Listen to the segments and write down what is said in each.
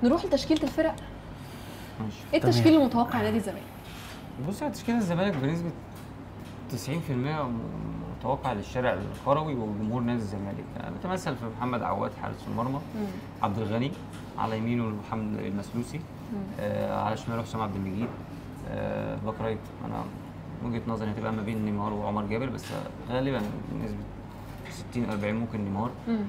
نروح لتشكيله الفرق. ماشي. ايه التشكيل المتوقع لنادي الزمالك؟ بص، على تشكيل الزمالك بنسبه 90% متوقع للشارع الكروي وجمهور نادي الزمالك. يعني بتمثل في محمد عواد حارس المرمى، عبد الغني على يمينه محمد المسلوسي، على شماله حسام عبد المجيد، باك رايت. انا وجهه نظري هتبقى ما بين نيمار وعمر جابر، بس غالبا بنسبه 60-40 ممكن نيمار.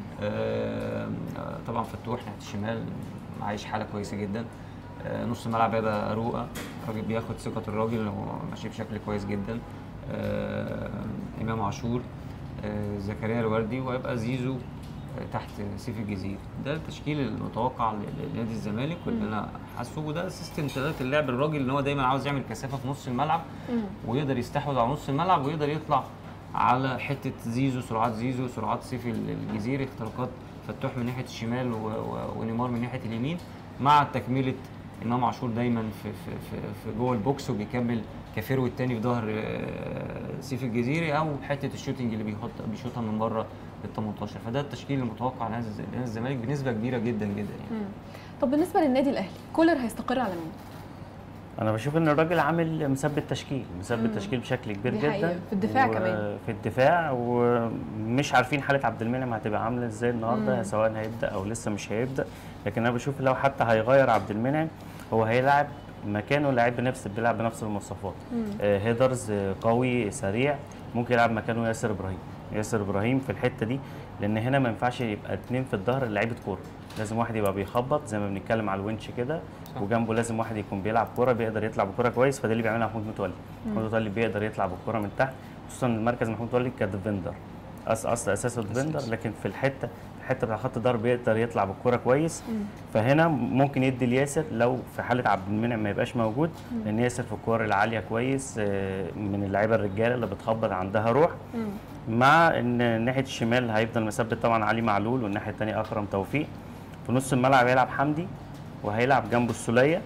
طبعا فتوح ناحيه الشمال عايش حاله كويسه جدا. نص الملعب هيبقى اروقه، الراجل بياخد ثقه الراجل، هو ماشي بشكل كويس جدا. امام عاشور، زكريا الوردي، وهيبقى زيزو تحت سيف الجزيري. ده التشكيل المتوقع لنادي الزمالك واللي انا حاسه، وده سيستم طريقه اللعب الراجل ان هو دايما عاوز يعمل كثافه في نص الملعب ويقدر يستحوذ على نص الملعب ويقدر يطلع على حته زيزو، سرعات زيزو، سرعات سيف الجزيري، اختراقات فتوح من ناحيه الشمال ونيمار من ناحيه اليمين، مع تكمله امام عاشور دايما في جوه البوكس وبيكمل كفيرو الثاني في ظهر سيف الجزيري، او حته الشوتنج اللي بيشوطها من بره لل 18. فده التشكيل المتوقع لنادي الزمالك بنسبه كبيره جدا جدا يعني. طب بالنسبه للنادي الاهلي، كولر هيستقر على مين؟ انا بشوف ان الراجل عامل مثبت تشكيل بشكل كبير جدا في الدفاع كمان، في الدفاع، ومش عارفين حاله عبد المنعم هتبقى عامله ازاي النهارده، سواء هيبدا او لسه مش هيبدا. لكن انا بشوف لو حتى هيغير عبد المنعم، هو هيلعب مكانه لاعب بيلعب بنفس المواصفات. هيدرز قوي سريع، ممكن يلعب مكانه ياسر ابراهيم في الحته دي، لان هنا ما ينفعش يبقى اتنين في الظهر لعيبه كوره، لازم واحد يبقى بيخبط زي ما بنتكلم على الونش كده، وجنبه لازم واحد يكون بيلعب كوره، بيقدر يطلع بالكوره كويس. فده اللي بيعملها محمود متولي. محمود متولي بيقدر يطلع بالكوره من تحت، خصوصا المركز محمود متولي كديفندر، اصل اساسه ديفندر، لكن في الحته بتاع خط الظهر بيقدر يطلع بالكوره كويس. فهنا ممكن يدي لياسر لو في حاله عبد المنعم ما يبقاش موجود، لان ياسر في الكوره العاليه كويس، من اللعيبه الرجاله اللي بتخبط عندها روح. مع ان ناحيه الشمال هيفضل مثبت طبعا علي معلول، والناحيه الثانيه اكرم توفيق. في نص الملعب هيلعب حمدي، وهيلعب جنبه السوليه.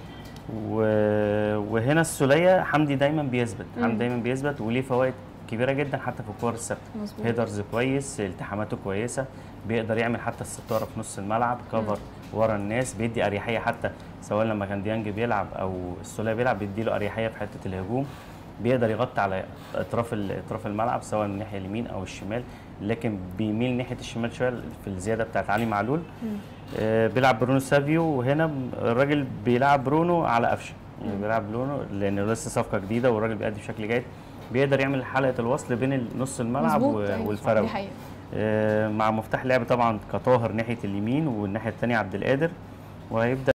وهنا السوليه حمدي دايما بيثبت، وليه فوائد كبيره جدا حتى في الكور الثابته. هيدرز كويس، التحاماته كويسه، بيقدر يعمل حتى الستاره في نص الملعب، كفر ورا الناس، بيدي اريحيه حتى سواء لما كان ديانج بيلعب او السوليه بيلعب، بيدي له اريحيه في حته الهجوم. بيقدر يغطي على اطراف الملعب سواء من الناحيه اليمين او الشمال، لكن بيميل ناحيه الشمال شويه في الزياده بتاعت علي معلول. بيلعب برونو سافيو، وهنا الراجل بيلعب برونو على قفشه، يعني بيلعب برونو لانه لسه صفقه جديده والراجل بيأدي بشكل جيد، بيقدر يعمل حلقه الوصل بين نص الملعب والفراوي. مع مفتاح لعب طبعا كطاهر ناحيه اليمين، والناحيه الثانيه عبد القادر، وهيبدا